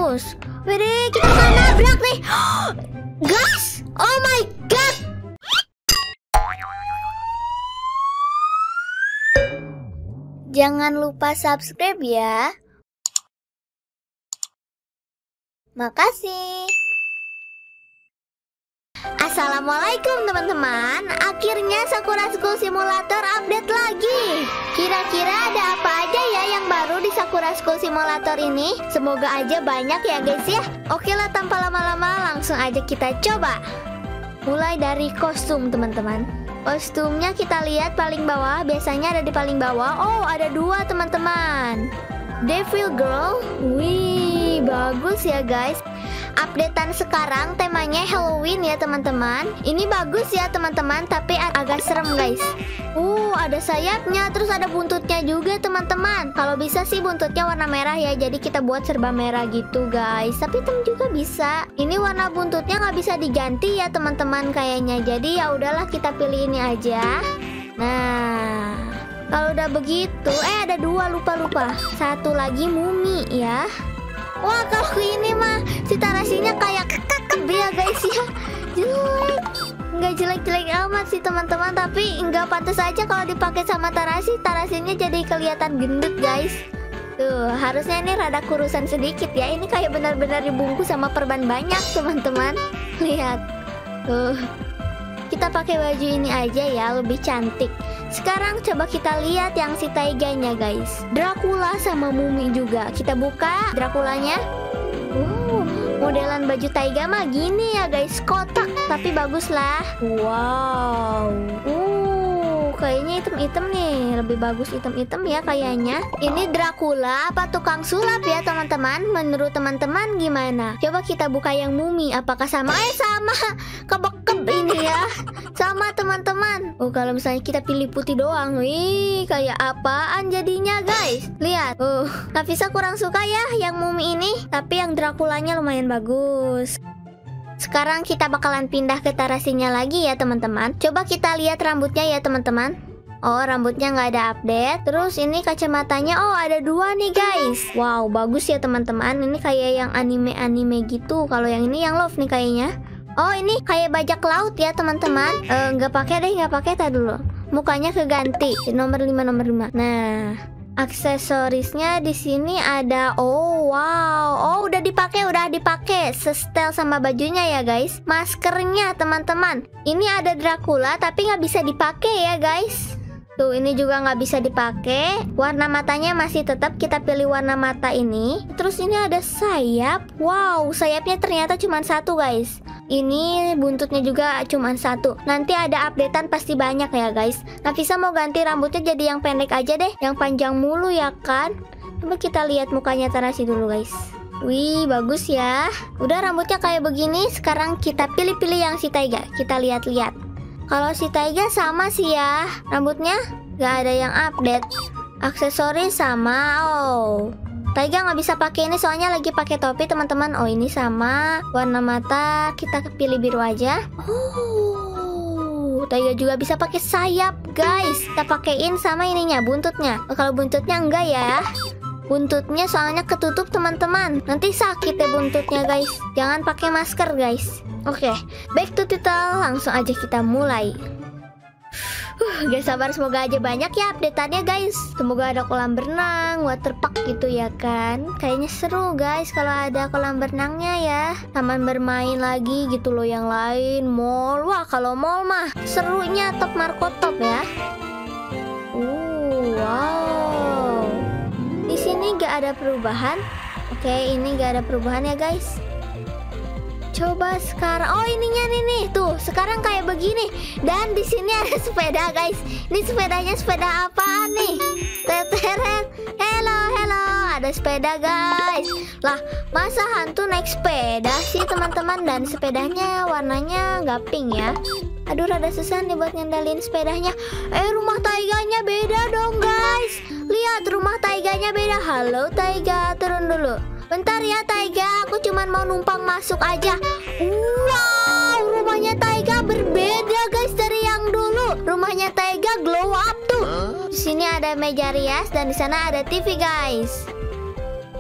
bagus. Wede, kita bakal nabrak nih. Guys, oh my god. Jangan lupa subscribe ya. Makasih. Assalamualaikum teman-teman. Akhirnya Sakura School Simulator update lagi. Kira-kira ada apa aja ya yang baru di Sakura School Simulator ini? Semoga aja banyak ya guys ya. Oke lah, tanpa lama-lama langsung aja kita coba. Mulai dari kostum teman-teman. Kostumnya kita lihat paling bawah. Biasanya ada di paling bawah. Oh, ada dua teman-teman. Devil Girl. Wih, bagus ya guys. Updatean sekarang temanya Halloween ya teman-teman. Ini bagus ya teman-teman, tapi agak serem guys. Ada sayapnya, terus ada buntutnya juga teman-teman. Kalau bisa sih buntutnya warna merah ya, jadi kita buat serba merah gitu guys. Tapi hitam juga bisa. Ini warna buntutnya nggak bisa diganti ya teman-teman kayaknya. Jadi ya udahlah, kita pilih ini aja. Nah, kalau udah begitu, ada dua, lupa. Satu lagi mumi ya. Wah, kalau ini mah si tarasinya kayak kekekep ya guys ya. Jelek. Nggak jelek-jelek amat sih teman-teman, tapi nggak pantas aja kalau dipakai sama tarasi. Tarasinya jadi kelihatan gendut guys. Tuh, harusnya ini rada kurusan sedikit ya. Ini kayak benar-benar dibungkus sama perban banyak teman-teman. Lihat. Tuh. Kita pakai baju ini aja ya, lebih cantik. Sekarang coba kita lihat yang si Taiganya guys. Dracula sama mumi juga. Kita buka Draculanya. Modelan baju Taiga mah gini ya guys, kotak tapi bagus lah. Wow. Kayaknya item-item nih, lebih bagus item-item ya kayaknya. Ini Dracula apa tukang sulap ya teman-teman? Menurut teman-teman gimana? Coba kita buka yang mumi, apakah sama? Sama. Kebekep ini ya. Sama teman-teman. Kalau misalnya kita pilih putih doang, wih, kayak apaan jadinya guys? Lihat. Nafisa kurang suka ya yang mumi ini, tapi yang Draculanya lumayan bagus. Sekarang kita bakalan pindah ke tarasinya lagi ya teman-teman. Coba kita lihat rambutnya ya teman-teman. Oh, rambutnya nggak ada update. Terus ini kacamatanya, ada dua nih guys. Wow, bagus ya teman-teman. Ini kayak yang anime-anime gitu. Kalau yang ini yang love nih kayaknya. Oh, ini kayak bajak laut ya teman-teman. Nggak pakai deh, nggak pakai. Tadi dulu. Mukanya keganti. Nomor 5. Nah, aksesorisnya di sini ada. Wow, udah dipakai, setel sama bajunya ya guys. Maskernya teman-teman. Ini ada Dracula tapi nggak bisa dipakai ya guys. Tuh, ini juga nggak bisa dipakai. Warna matanya masih tetap kita pilih warna mata ini. Terus ini ada sayap. Wow, sayapnya ternyata cuma satu guys. Ini buntutnya juga cuma satu. Nanti ada updatean pasti banyak ya guys. Nafisa mau ganti rambutnya jadi yang pendek aja deh. Yang panjang mulu ya kan. Coba kita lihat mukanya Tarasi dulu guys. Wih, bagus ya. Udah rambutnya kayak begini. Sekarang kita pilih-pilih yang si Taiga. Kita lihat-lihat. Kalau si Taiga sama sih ya. Rambutnya nggak ada yang update. Aksesoris sama. Taiga nggak bisa pakai ini soalnya lagi pakai topi teman-teman. Ini sama. Warna mata kita pilih biru aja. Taiga juga bisa pakai sayap guys. Kita pakein sama ininya, buntutnya. Kalau buntutnya enggak ya. Buntutnya soalnya ketutup teman-teman. Nanti sakit ya buntutnya guys. Jangan pakai masker guys. Oke, back to tutorial. Langsung aja kita mulai. Gak sabar, semoga aja banyak ya update-annya guys. Semoga ada kolam berenang, waterpark gitu ya kan. Kayaknya seru guys kalau ada kolam berenangnya ya. Taman bermain lagi gitu loh yang lain. Mall, wah kalau mall mah serunya top marko top ya. Wow. Di sini gak ada perubahan. Oke, ini gak ada perubahan ya guys. Coba sekarang, ininya nih tuh sekarang kayak begini. Dan di sini ada sepeda guys. Ini sepedanya sepeda apaan nih? Teteret, hello, ada sepeda guys. Lah, masa hantu naik sepeda sih teman-teman? Dan sepedanya warnanya nggak pink ya. Aduh, rada susah nih buat ngendalin sepedanya. Rumah Taiganya beda dong guys. Lihat, rumah Taiganya beda. Halo Taiga, turun dulu. Bentar ya Taiga, aku cuman mau numpang masuk aja. Wow, rumahnya Taiga berbeda guys dari yang dulu. Rumahnya Taiga glow up tuh. Di sini ada meja rias dan di sana ada TV guys.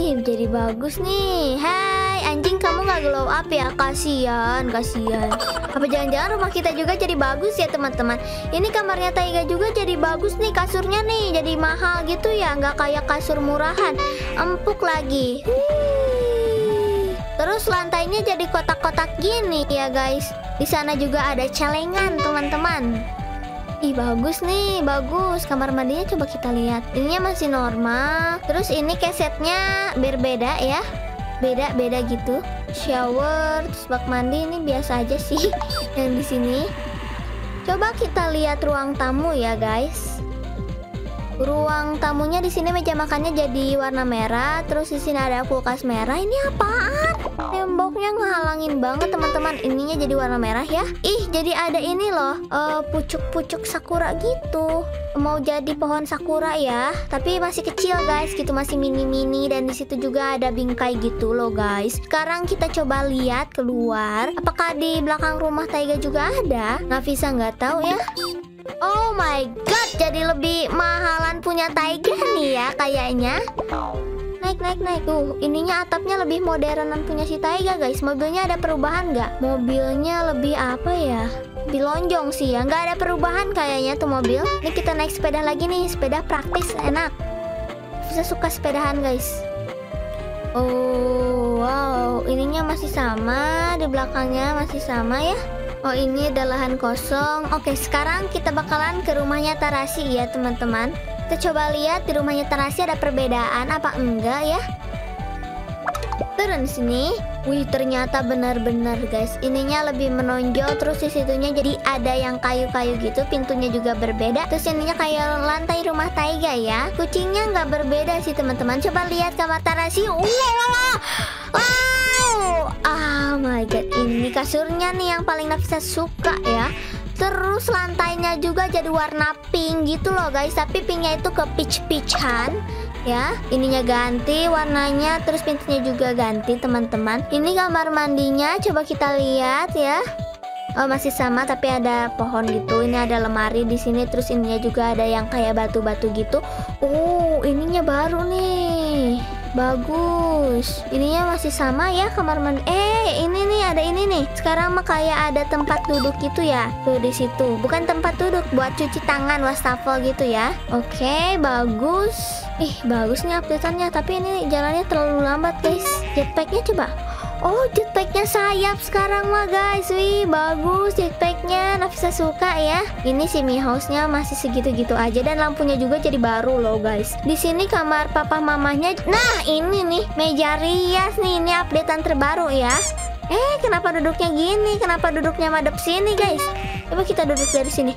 Ih, jadi bagus nih. Hai, anjing kamu nggak glow up ya? Kasian. Apa jangan-jangan rumah kita juga jadi bagus ya teman-teman? Ini kamarnya Taiga juga jadi bagus nih, kasurnya nih jadi mahal gitu ya, nggak kayak kasur murahan. Empuk lagi. Terus lantainya jadi kotak-kotak gini ya guys. Di sana juga ada celengan teman-teman. Ih, bagus nih, bagus. Kamar mandinya coba kita lihat. Ininya masih normal. Terus ini kesetnya berbeda ya. Beda gitu. Shower, terus bak mandi ini biasa aja sih yang di sini. Coba kita lihat ruang tamu ya, guys. Ruang tamunya di sini meja makannya jadi warna merah, terus di sini ada kulkas merah. Ini apaan? Temboknya ngehalangin banget teman-teman. Ininya jadi warna merah ya. Ih, jadi ada ini loh, pucuk-pucuk sakura gitu. Mau jadi pohon sakura ya, tapi masih kecil guys, gitu masih mini-mini, dan di situ juga ada bingkai gitu loh guys. Sekarang kita coba lihat keluar. Apakah di belakang rumah Taiga juga ada? Nafisa nggak tahu ya. Oh my god, jadi lebih mahalan punya Taiga nih ya kayaknya. Naik. Ininya atapnya lebih modernan punya si Taiga guys. Mobilnya ada perubahan nggak? Mobilnya lebih apa ya? Lebih lonjong sih ya. Nggak ada perubahan kayaknya tuh mobil. Ini kita naik sepeda lagi nih. Sepeda praktis, enak. Bisa suka sepedahan guys. Oh wow, ininya masih sama. Di belakangnya masih sama ya. Oh, ini ada lahan kosong. Oke, sekarang kita bakalan ke rumahnya Tarashi ya teman-teman. Kita coba lihat di rumahnya Tarashi ada perbedaan apa enggak ya. Turun sini. Wih, ternyata benar-benar guys. Ininya lebih menonjol, terus di situnya jadi ada yang kayu-kayu gitu. Pintunya juga berbeda. Terus ininya kayak lantai rumah Taiga ya. Kucingnya nggak berbeda sih teman-teman. Coba lihat kamar Tarashi. Wow. Oh my god, ini kasurnya nih yang paling Nafisa suka ya. Terus lantainya juga jadi warna pink gitu loh guys. Tapi pinknya itu ke peach-peachan ya. Ininya ganti warnanya, terus pintunya juga ganti teman-teman. Ini kamar mandinya, coba kita lihat ya. Oh, masih sama tapi ada pohon gitu. Ini ada lemari di sini, terus ininya juga ada yang kayak batu-batu gitu. Ininya baru nih. Bagus. Ininya masih sama ya kamar mandi. Ini nih ada ini nih. Sekarang mah kayak ada tempat duduk gitu ya. Tuh di situ. Bukan tempat duduk, buat cuci tangan, wastafel gitu ya. Oke, bagus. Ih, bagus nih update-annya. Tapi ini jalannya terlalu lambat guys. Jetpacknya coba. Oh, jetpacknya sayap sekarang mah guys. Wih, bagus jetpacknya. Nafisa suka ya. Ini si Mi House-nya masih segitu-gitu aja, dan lampunya juga jadi baru loh guys. Di sini kamar papa mamahnya. Nah, ini nih meja rias nih. Ini updatean terbaru ya. Kenapa duduknya gini? Kenapa duduknya madep sini guys? Coba kita duduk dari sini.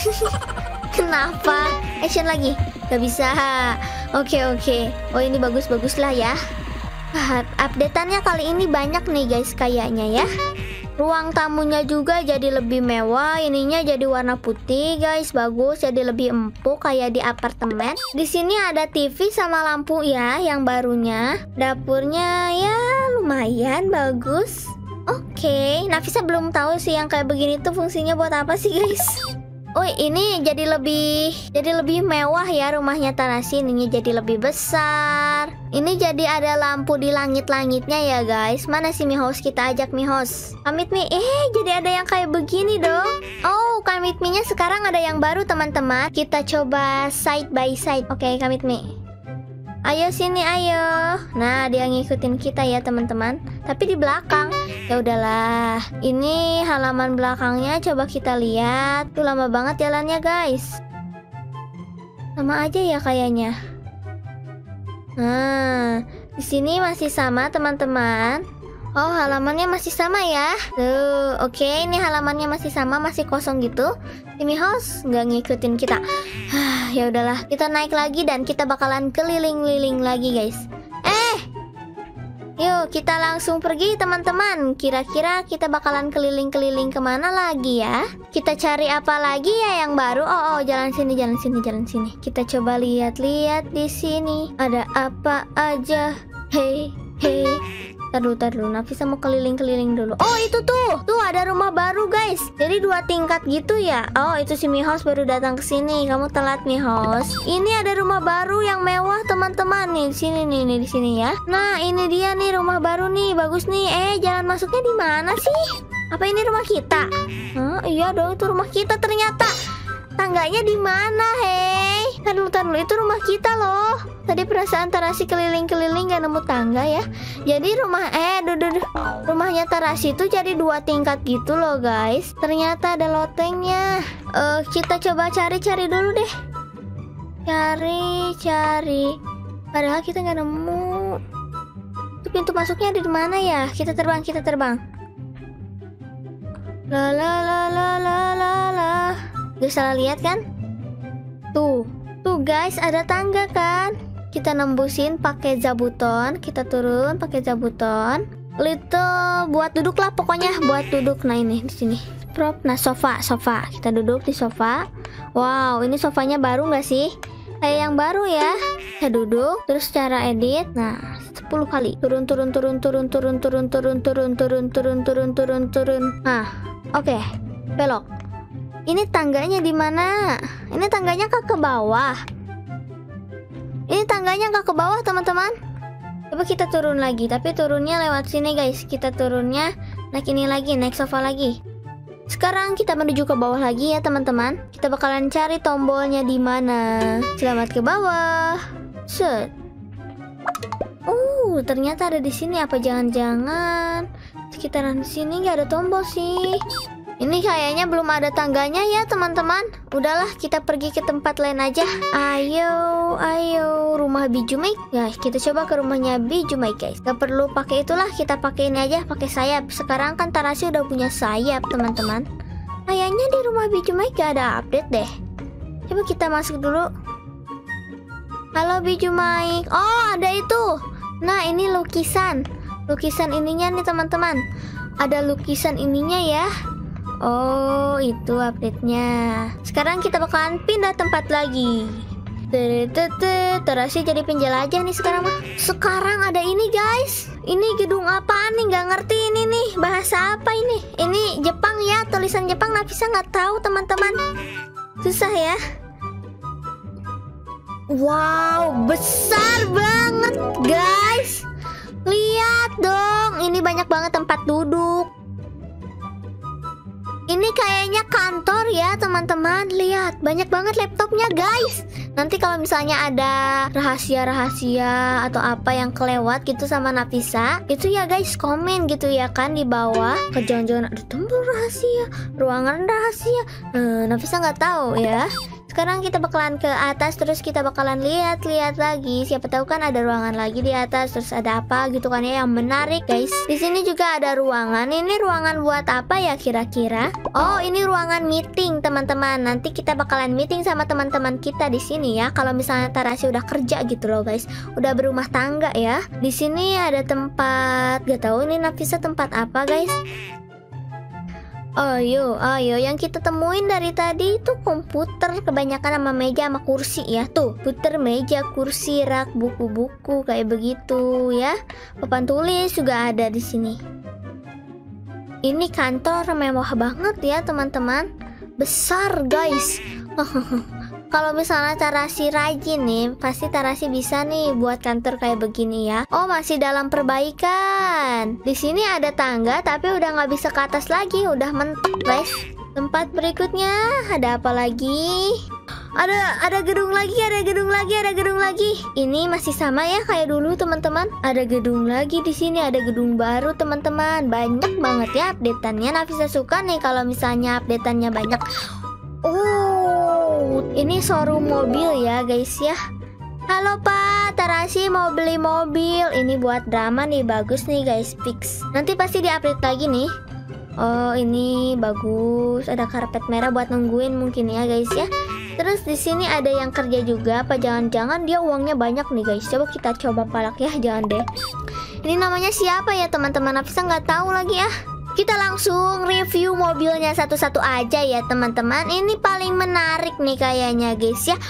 Kenapa? Action lagi. Gak bisa. Oke. Oh, ini bagus-bagus lah ya. Updateannya kali ini banyak nih guys kayaknya ya. Ruang tamunya juga jadi lebih mewah. Ininya jadi warna putih guys, bagus. Jadi lebih empuk kayak di apartemen. Di sini ada TV sama lampu ya yang barunya. Dapurnya ya lumayan bagus. Oke, Nafisa belum tahu sih yang kayak begini tuh fungsinya buat apa sih guys. Oh, ini jadi lebih mewah ya rumahnya Tarashi. Ini jadi lebih besar. Ini jadi ada lampu di langit-langitnya ya guys. Mana sih Mi House? Kita ajak Mi House. Kamit Mi. Jadi ada yang kayak begini dong. Oh, Kamit Mi-nya sekarang ada yang baru teman-teman. Kita coba side by side. Oke, Kamit Mi. Ayo sini, ayo. Nah, dia ngikutin kita ya teman-teman. Tapi di belakang. Ya udahlah. Ini halaman belakangnya coba kita lihat. Tuh lama banget jalannya guys. Sama aja ya kayaknya. Nah, di sini masih sama teman-teman. Oh, halamannya masih sama ya. Tuh, oke, ini halamannya masih sama, masih kosong gitu. Mi House nggak ngikutin kita. Ya udahlah, kita naik lagi dan kita bakalan keliling-liling lagi guys. Yuk kita langsung pergi teman-teman. Kira-kira kita bakalan keliling-keliling kemana lagi ya? Kita cari apa lagi ya yang baru? Oh, jalan sini. Kita coba lihat-lihat di sini. Ada apa aja? Hey. Tar dulu. Nafisa mau keliling-keliling dulu. Oh, itu tuh. Tuh ada rumah baru, guys. Jadi 2 tingkat gitu ya. Oh, itu si Mihos baru datang ke sini. Kamu telat, Mihos. Ini ada rumah baru yang mewah, teman-teman. Nih, di sini nih, di sini ya. Nah, ini dia nih rumah baru nih. Bagus nih. Jalan masuknya di mana sih? Apa ini rumah kita? Iya dong, itu rumah kita ternyata. Tangganya di mana, hei? Tar dulu, itu rumah kita loh. Tadi perasaan Tarasi keliling-keliling gak nemu tangga ya. Jadi rumahnya Tarasi itu jadi 2 tingkat gitu loh, guys. Ternyata ada lotengnya. Kita coba cari-cari dulu deh. Cari. Padahal kita nggak nemu. Itu pintu masuknya ada di mana ya? Kita terbang. La. Gak salah lihat kan? Tuh guys, ada tangga kan? Kita nembusin pakai zabuton. Kita turun pakai zabuton. Little buat duduk lah pokoknya, buat duduk. Nah ini di sini. Prop. Nah sofa. Kita duduk di sofa. Wow, ini sofanya baru nggak sih? Kayak yang baru ya. Kita duduk. Terus cara edit. Nah 10 kali. Turun. Nah, oke. Belok. Ini tangganya di mana? Ini tangganya ke bawah. Ini tangganya ke bawah, teman-teman. Coba kita turun lagi, tapi turunnya lewat sini, guys. Kita turunnya naik ini lagi, naik sofa lagi. Sekarang kita menuju ke bawah lagi ya, teman-teman. Kita bakalan cari tombolnya di mana. Selamat ke bawah. Set. Ternyata ada di sini. Apa jangan-jangan sekitaran sini nggak ada tombol sih? Ini kayaknya belum ada tangganya ya, teman-teman. Udahlah, kita pergi ke tempat lain aja. Ayo, rumah Bijumai. Guys, kita coba ke rumahnya Bijumai, guys. Gak perlu pakai itulah, kita pakai ini aja, pakai sayap. Sekarang kan Tarasi udah punya sayap, teman-teman. Kayaknya di rumah Bijumai gak ada update deh. Coba kita masuk dulu. Halo Bijumai. Oh, ada itu. Nah, ini lukisan. Lukisan ininya nih, teman-teman. Ada lukisan ininya ya. Oh, itu update-nya. Sekarang kita bakalan pindah tempat lagi. Tarasi jadi penjelajah nih sekarang mah. Sekarang ada ini, guys. Ini gedung apaan nih? Nggak ngerti ini nih. Bahasa apa ini? Ini Jepang ya. Tulisan Jepang Nafisa nggak tahu, teman-teman. Susah ya. Wow, besar banget, guys. Lihat dong. Ini banyak banget tempat duduk. Ini kayaknya kantor ya, teman-teman. Lihat, banyak banget laptopnya, guys. Nanti kalau misalnya ada rahasia-rahasia atau apa yang kelewat gitu sama Nafisa, itu ya guys, komen gitu ya kan di bawah. Jangan-jangan ada tombol rahasia, ruangan rahasia. Nafisa nggak tahu ya. Sekarang kita bakalan ke atas, terus kita bakalan lihat-lihat lagi. Siapa tahu kan ada ruangan lagi di atas, terus ada apa gitu kan ya yang menarik, guys. Di sini juga ada ruangan. Ini ruangan buat apa ya kira-kira? Oh, ini ruangan meeting, teman-teman. Nanti kita bakalan meeting sama teman-teman kita di sini ya. Kalau misalnya Tarasi udah kerja gitu loh, guys. Udah berumah tangga ya. Di sini ada tempat, gak tahu ini Nafisa tempat apa, guys. Ayo, yang kita temuin dari tadi itu komputer kebanyakan sama meja sama kursi ya. Tuh, komputer, meja, kursi, rak, buku-buku kayak begitu ya. Papan tulis juga ada di sini. Ini kantor mewah banget ya, teman-teman. Besar, guys. Kalau misalnya Tarasi rajin nih, pasti Tarasi bisa nih buat kantor kayak begini ya. Oh, masih dalam perbaikan. Di sini ada tangga, tapi udah nggak bisa ke atas lagi, udah mentok, guys. Tempat berikutnya ada apa lagi? Ada gedung lagi, ada gedung lagi. Ini masih sama ya kayak dulu, teman-teman. Ada gedung lagi di sini, ada gedung baru, teman-teman. Banyak banget ya updateannya. Nafisa suka nih kalau misalnya updateannya banyak. Oh, ini showroom mobil ya, guys ya. Halo Pak, Tarasi mau beli mobil. Ini buat drama nih, bagus nih guys, fix. Nanti pasti di-update lagi nih. Oh, ini bagus. Ada karpet merah buat nungguin mungkin ya, guys ya. Terus di sini ada yang kerja juga. Apa jangan-jangan dia uangnya banyak nih, guys. Coba kita coba palak ya, jangan deh. Ini namanya siapa ya, teman-teman? Nafisa nggak tahu lagi ya. Kita langsung review mobilnya satu-satu aja ya, teman-teman. Ini paling menarik nih kayaknya, guys ya.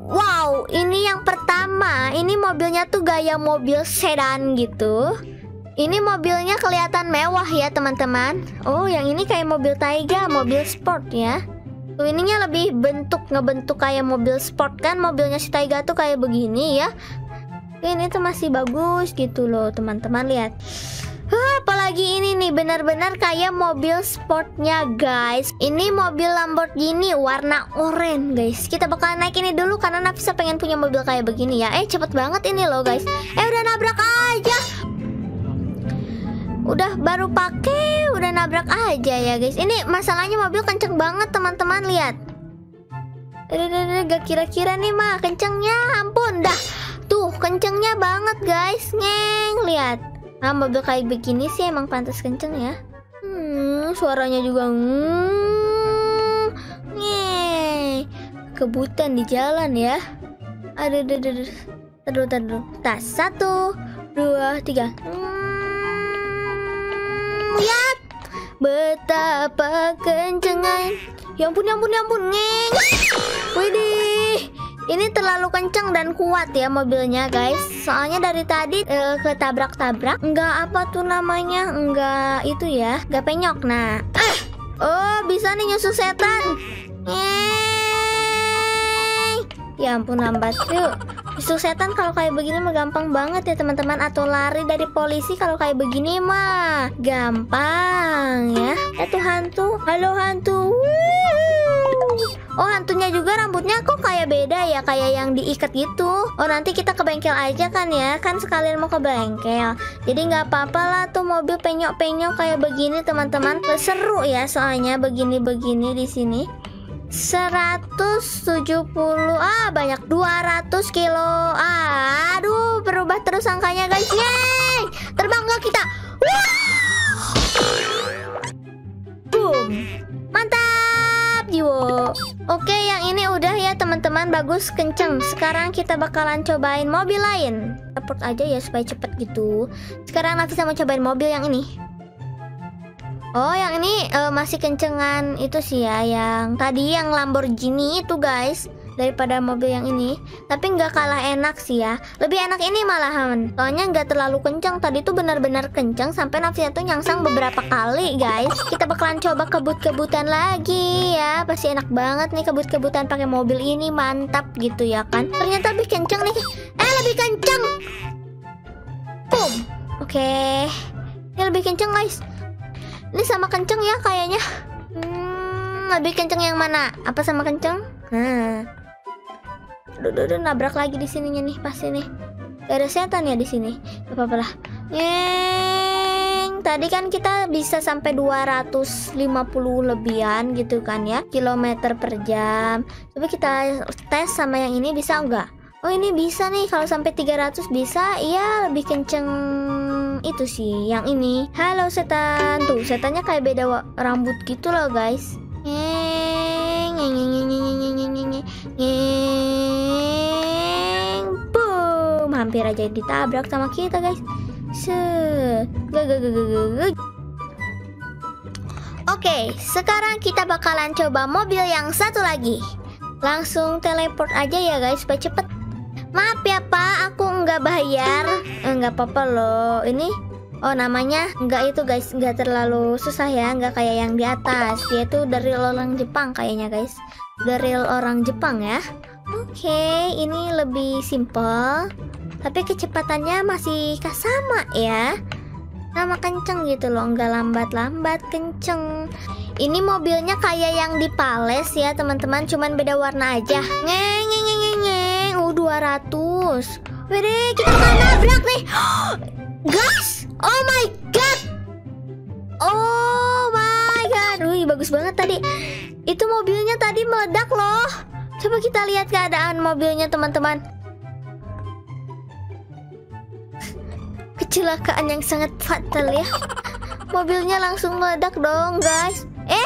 Wow, ini yang pertama. Ini mobilnya tuh gaya mobil sedan gitu. Ini mobilnya kelihatan mewah ya teman-teman. Oh, yang ini kayak mobil Taiga, mobil sport ya. Tuh, ininya lebih ngebentuk kayak mobil sport kan. Mobilnya si Taiga tuh kayak begini ya. Ini tuh masih bagus gitu loh teman-teman, lihat. Apalagi ini nih, benar-benar kayak mobil sportnya guys. Ini mobil Lamborghini warna oranye guys. Kita bakal naik ini dulu karena Nafisa pengen punya mobil kayak begini ya. Cepet banget ini loh guys. Udah nabrak aja. Udah baru pakai udah nabrak aja ya guys. Ini masalahnya mobil kenceng banget teman-teman, lihat. Gak kira-kira nih mah kencengnya, ampun dah. Tuh kencengnya banget guys. Ngeng, lihat. Nah, mobil kayak begini sih emang pantas kenceng ya. Suaranya juga kebutan di jalan ya. Aduh. Taruh. Tas 1, 2, 3. Lihat betapa kencengnya. Ya ampun. Ngeng. Widih. Ini terlalu kenceng dan kuat ya mobilnya guys. Soalnya dari tadi ketabrak-tabrak. Enggak apa tuh namanya, enggak itu ya, enggak penyok. Nah, oh bisa nih nyusul setan. Ya ampun, lambat yuk. Nyusul setan kalau kayak begini mah gampang banget ya teman-teman. Atau lari dari polisi kalau kayak begini mah gampang ya. Itu hantu. Halo hantu. Oh, hantunya juga rambutnya kok kayak beda ya, kayak yang diikat gitu. Oh, nanti kita ke bengkel aja kan ya, kan sekalian mau ke bengkel. Jadi nggak apa-apa lah tuh mobil penyok-penyok kayak begini teman-teman. Seru ya soalnya begini-begini di sini. 170, banyak 200 kilo. Aduh, berubah terus angkanya guys. Yeay, terbang nggak kita? Boom, mantap jiwo. Oke, yang ini udah ya teman-teman, bagus kenceng. Sekarang kita bakalan cobain mobil lain. Teleport aja ya supaya cepet gitu. Sekarang Nafisa mau cobain mobil yang ini. Oh, yang ini masih kencengan itu sih ya, yang tadi yang Lamborghini itu guys, daripada mobil yang ini. Tapi nggak kalah enak sih ya. Lebih enak ini malahan. Soalnya nggak terlalu kencang. Tadi tuh benar-benar kencang sampai Nafisa tuh nyangsang beberapa kali guys. Kita bakalan coba kebut-kebutan lagi ya. Pasti enak banget nih kebut-kebutan pakai mobil ini, mantap gitu ya kan. Ternyata lebih kencang nih. Lebih kencang. Boom. Oke. Ini lebih kencang guys. Ini sama kenceng ya kayaknya. Lebih kenceng yang mana? Apa sama kenceng? Aduh, nabrak lagi di sininya nih pasti nih. Gak ada setan ya di sini. Gak apa-apa lah. Tadi kan kita bisa sampai 250 lebihan gitu kan ya, kilometer per jam. Coba kita tes sama yang ini bisa enggak? Oh, ini bisa nih, kalau sampai 300 bisa. Iya, lebih kenceng itu sih yang ini. Halo setan. Tuh, setannya kayak beda rambut gitu loh guys. Boom, hampir aja ditabrak sama kita guys. Oke, sekarang kita bakalan coba mobil yang satu lagi. Langsung teleport aja ya guys supaya cepet. Maaf ya Pak, aku nggak bayar. Nggak apa-apa loh. Ini namanya nggak itu guys, nggak terlalu susah ya, nggak kayak yang di atas. Dia tuh dari orang Jepang kayaknya guys, dari orang Jepang ya. Oke, ini lebih simple, tapi kecepatannya masih sama ya, sama kenceng gitu loh, nggak lambat-lambat, kenceng. Ini mobilnya kayak yang di Palace ya teman-teman, cuman beda warna aja. 200. Wede, kita bakal nabrak nih. Guys, oh my god. Oh my god. Wih, bagus banget tadi. Itu mobilnya tadi meledak loh. Coba kita lihat keadaan mobilnya teman-teman. Kecelakaan yang sangat fatal ya. Mobilnya langsung meledak dong guys.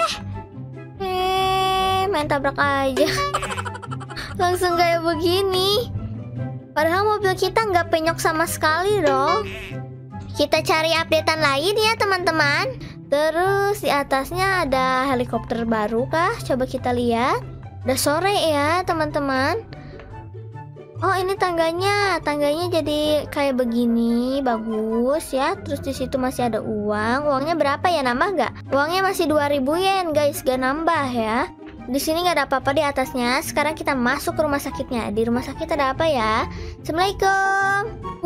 Main tabrak aja. Langsung kayak begini. Padahal mobil kita nggak penyok sama sekali dong. Kita cari updatean lain ya teman-teman. Terus di atasnya ada helikopter baru kah? Coba kita lihat. Udah sore ya teman-teman. Oh, ini tangganya. Tangganya jadi kayak begini, bagus ya. Terus di situ masih ada uang. Uangnya berapa ya? Nambah nggak? Uangnya masih 2000 yen, guys. Gak nambah ya. Di sini nggak ada apa-apa di atasnya. Sekarang kita masuk ke rumah sakitnya. Di rumah sakit ada apa ya? Assalamualaikum.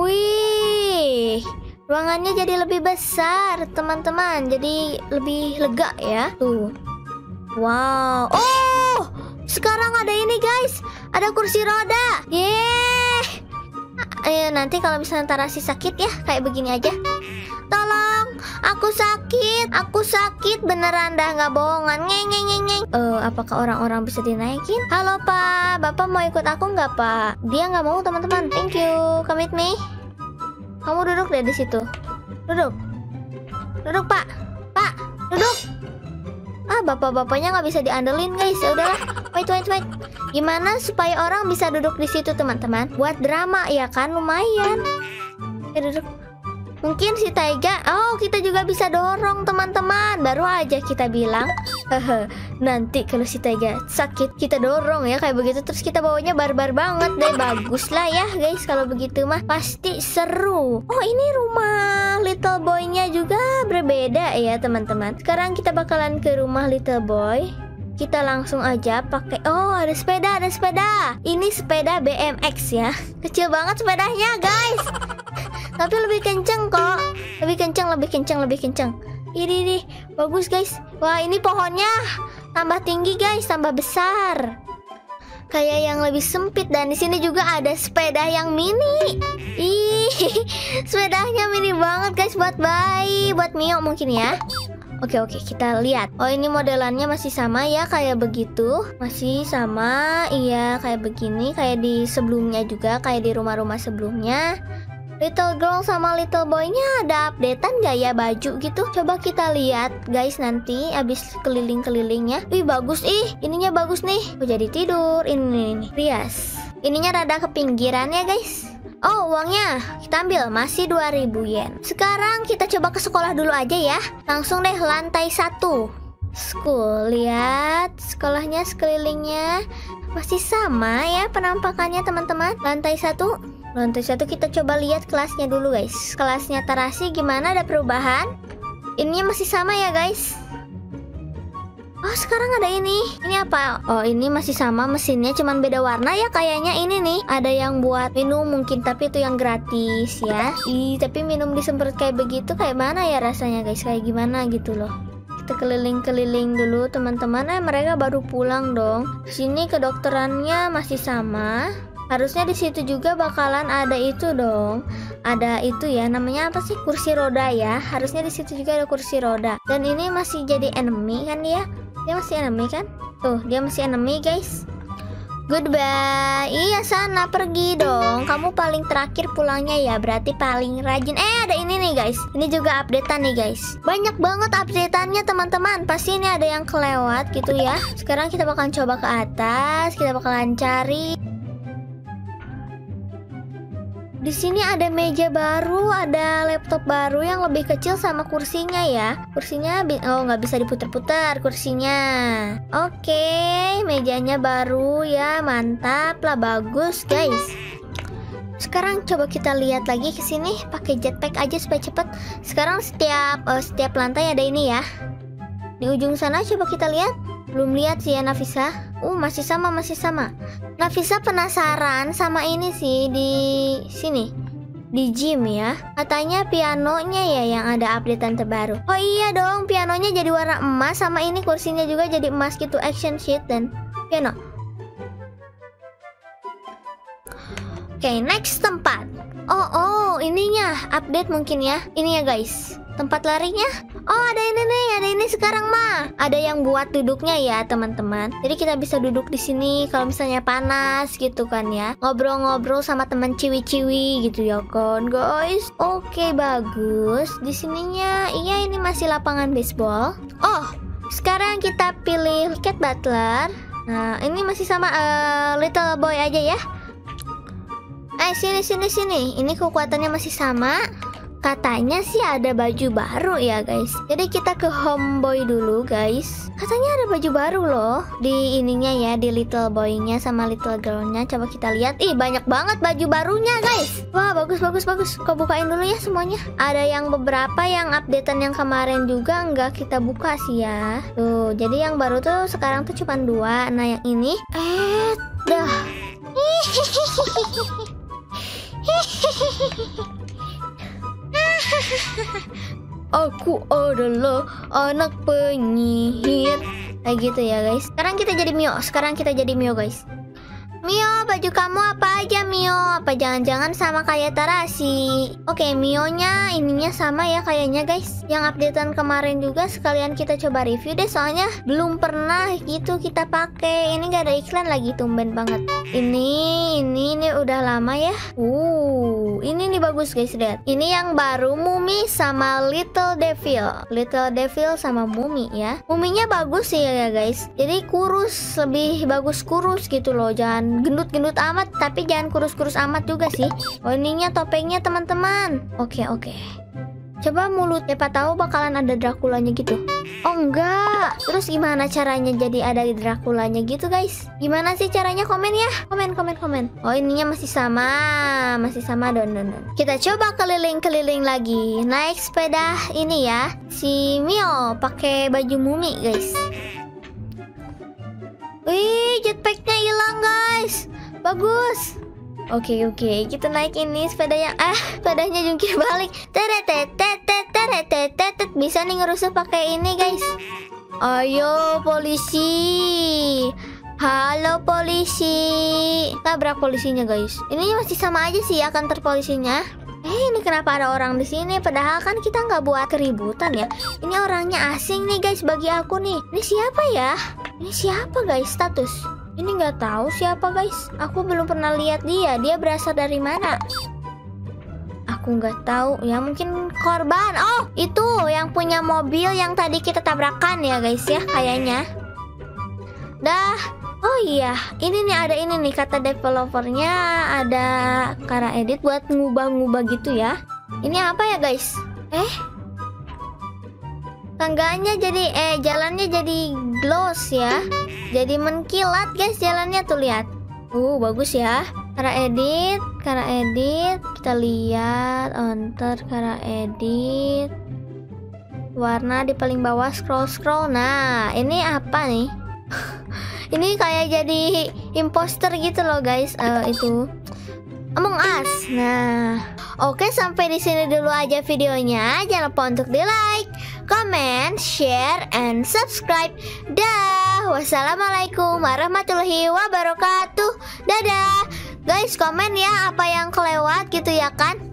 Wih, ruangannya jadi lebih besar, teman-teman. Jadi lebih lega ya. Tuh. Wow. Oh, sekarang ada ini, guys. Ada kursi roda. Yeay. Nanti kalau misalnya Tarasi sakit ya, kayak begini aja. Tolong, aku sakit. Aku sakit beneran dah, nggak bohongan. Ngeng. Apakah orang-orang bisa dinaikin? Halo Pak, Bapak mau ikut aku nggak Pak? Dia nggak mau, teman-teman. Thank you. Come with me. Kamu duduk deh di situ. Duduk. Duduk Pak. Pak, duduk. Bapak-bapaknya nggak bisa diandelin, guys. Ya udahlah. Wait. Gimana supaya orang bisa duduk di situ, teman-teman? Buat drama ya kan, lumayan. Duduk. Mungkin si Taiga, kita juga bisa dorong, teman-teman. Baru aja kita bilang, nanti kalau si Taiga sakit kita dorong ya, kayak begitu. Terus kita bawanya barbar banget deh. Bagus lah ya, guys. Kalau begitu mah pasti seru. Oh, ini rumah little boy-nya juga berbeda ya, teman-teman. Sekarang kita bakalan ke rumah little boy. Kita langsung aja pakai. Oh, ada sepeda. Ini sepeda BMX ya. Kecil banget sepedanya, guys. Tapi lebih kenceng kok. Lebih kenceng. Ini bagus, guys. Wah, ini pohonnya tambah tinggi, guys, tambah besar. Kayak yang lebih sempit. Dan di sini juga ada sepeda yang mini. Sepedanya mini banget, guys, buat bayi, buat Mio mungkin ya. Oke, kita lihat. Oh, ini modelannya masih sama ya, kayak begitu. Masih sama, iya, kayak begini. Kayak di sebelumnya juga, kayak di rumah-rumah sebelumnya. Little girl sama little boy-nya ada updatean gak ya baju gitu? Coba kita lihat, guys, nanti abis keliling-kelilingnya. Wih, bagus, ininya bagus nih. Oh, jadi tidur. Ini rias. Ininya rada ke pinggiran ya, guys. Oh, uangnya kita ambil, masih 2000 yen. Sekarang kita coba ke sekolah dulu aja ya. Langsung deh lantai 1. School, lihat sekolahnya sekelilingnya masih sama ya penampakannya, teman-teman. Lantai 1 kita coba lihat kelasnya dulu, guys. Kelasnya Tarasi gimana, ada perubahan? Ininya masih sama ya, guys. Oh, sekarang ada ini. Ini apa? Oh, ini masih sama mesinnya, cuman beda warna ya kayaknya. Ini nih, ada yang buat minum mungkin, tapi itu yang gratis ya. Tapi minum disemprot kayak begitu, kayak mana ya rasanya, guys? Kayak gimana gitu loh. Kita keliling-keliling dulu, teman-teman. Mereka baru pulang dong. Sini kedokterannya masih sama. Harusnya di situ juga bakalan ada itu dong. Ada itu ya, namanya apa sih? Kursi roda ya. Harusnya di situ juga ada kursi roda. Dan ini masih jadi enemy kan dia? Dia masih enemy kan? Tuh, dia masih enemy, guys. Goodbye. Iya, sana pergi dong. Kamu paling terakhir pulangnya ya, berarti paling rajin. Ada ini nih, guys. Ini juga updatean nih, guys. Banyak banget updateannya, teman-teman. Pasti ini ada yang kelewat gitu ya. Sekarang kita bakalan coba ke atas. Kita bakalan cari. Di sini ada meja baru, ada laptop baru yang lebih kecil sama kursinya ya. Kursinya nggak bisa diputar-putar kursinya. Oke, mejanya baru ya, mantap lah, bagus, guys. Sekarang coba kita lihat lagi ke sini, pakai jetpack aja supaya cepet. Sekarang setiap lantai ada ini ya. Di ujung sana coba kita lihat. Belum lihat sih ya, Nafisa. Masih sama. Nafisa penasaran sama ini sih di sini. Di gym ya. Katanya pianonya ya yang ada updatean terbaru. Oh iya dong, pianonya jadi warna emas, sama ini kursinya juga jadi emas gitu, action sheet dan piano. Oke, next tempat. Oh, ininya update mungkin ya. Ini ya, guys. Tempat larinya. Oh, ada ini nih, ada ini sekarang mah. Ada yang buat duduknya ya, teman-teman. Jadi kita bisa duduk di sini kalau misalnya panas gitu kan ya. Ngobrol-ngobrol sama teman ciwi-ciwi gitu ya kan, guys. Oke, bagus. Di sininya, iya ini masih lapangan baseball. Oh, sekarang kita pilih Cat Butler. Nah, ini masih sama Little Boy aja ya. Sini. Ini kekuatannya masih sama. Katanya sih ada baju baru ya guys. Jadi kita ke Homeboy dulu guys. Katanya ada baju baru loh di ininya ya, di little boy-nya sama little girl-nya. Coba kita lihat. Ih, banyak banget baju barunya guys. Wah, bagus. Kau bukain dulu ya semuanya. Ada yang beberapa yang updatean yang kemarin juga nggak kita buka sih ya. Tuh, jadi yang baru tuh sekarang tuh cuma 2. Nah, yang ini dah. Aku adalah anak penyihir. Kayak gitu ya guys. Sekarang kita jadi Mio guys. Mio, baju kamu apa aja Mio? Apa jangan-jangan sama kayak Tarashi? Oke, Mio-nya ininya sama ya kayaknya guys. Yang updatean kemarin juga sekalian kita coba review deh. Soalnya belum pernah gitu kita pakai. Ini gak ada iklan lagi, tumben banget. Ini udah lama ya. Ini nih bagus guys, lihat. Ini yang baru Mumi sama Little Devil. Little Devil sama Mumi ya. Muminya bagus sih ya guys. Jadi kurus, lebih bagus kurus gitu loh. Jangan gendut-gendut amat, tapi jangan kurus-kurus amat juga sih. Oh, ininya topengnya teman-teman. Oke. Coba mulut, siapa tahu bakalan ada Draculanya gitu. Oh enggak. Terus gimana caranya jadi ada Draculanya gitu guys? Gimana sih caranya? Komen ya. Komen. Oh, ininya masih sama don. Kita coba keliling-keliling lagi. Naik sepeda ini ya. Si Mio pakai baju Mumi guys. Wih, jetpacknya hilang guys. Bagus. Oke, kita naik ini sepeda yang sepedanya jungkir balik. Bisa nih ngerusuh pakai ini guys. Ayo polisi. Halo polisi. Tabrak polisinya guys. Ini masih sama aja sih ya kantor polisinya. Ini kenapa ada orang di sini? Padahal kan kita nggak buat keributan ya. Ini orangnya asing nih guys bagi aku nih. Ini siapa ya? Ini siapa guys? Status. Ini nggak tahu siapa guys. Aku belum pernah lihat dia. Dia berasal dari mana? Aku nggak tahu. Ya mungkin korban. Oh, itu yang punya mobil yang tadi kita tabrakan ya guys ya kayaknya. Dah. Oh iya, ini nih ada ini nih kata developernya, ada cara edit buat ngubah-ngubah gitu ya. Ini apa ya guys? Tangganya jadi jalannya jadi gloss ya. Jadi menkilat guys jalannya tuh, lihat. Bagus ya. Cara edit. Kita lihat enter cara edit. Warna di paling bawah, scroll. Nah, ini apa nih? Ini kayak jadi imposter gitu loh guys. Itu Among Us. Nah, oke, sampai di sini dulu aja videonya. Jangan lupa untuk di like, comment, share, and subscribe. Dah. Wassalamualaikum warahmatullahi wabarakatuh. Dadah. Guys, komen ya apa yang kelewat gitu ya kan.